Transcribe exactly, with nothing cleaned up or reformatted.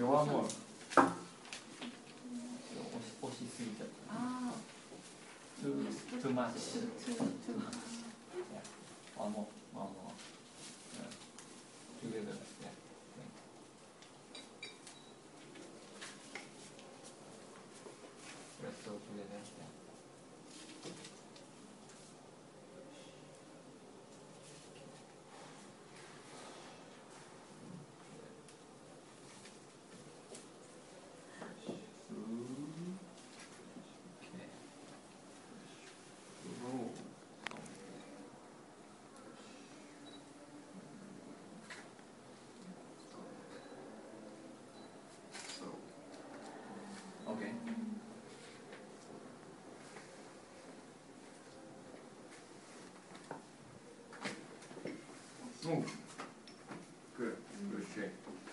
弱もう押し押しすぎちゃった。 ああ。 too too much. Too too too much. Yeah. One more, one more. Yeah. Together. Yeah. Let's go together. Yeah. Okay. Oh, good, good shape.